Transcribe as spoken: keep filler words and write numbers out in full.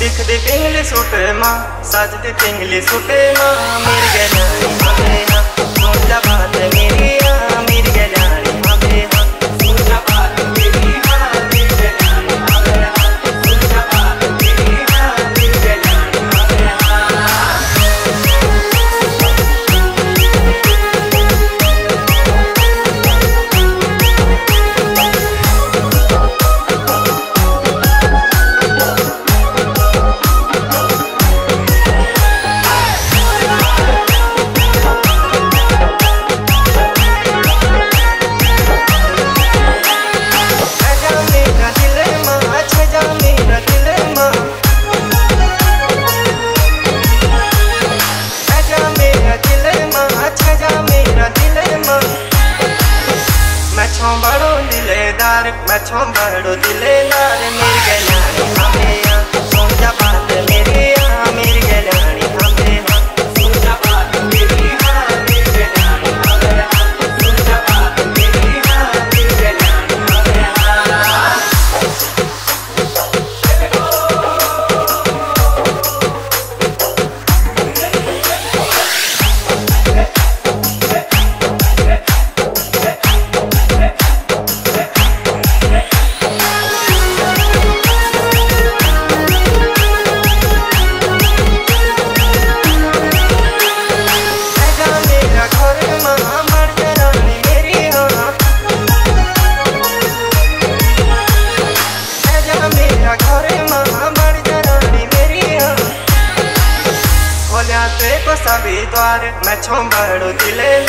दिख दे पिंगली सुटे माँ साज दे पिंगली सुटे माँ मेरी गलानी मामे हाँ सोचा बात मेरी हाँ मेरी गलानी मामे हाँ सोचा बात मेरी हाँ मेरी गलानी मामे हाँ सोचा बात मेरी हाँ मेरी गलानी मामे हाँ। मैं छोंबड़ो दिलेदार मेरी गलानी मामे हाँ सोचा बात मेरी हाँ मेरी गलानी मामे हाँ सोचा बात मेरी हाँ मेरी गलानी मामे हाँ सोचा बात मेरी हाँ मेरी गलानी मामे हाँ। मैं छोंबड़ो दिले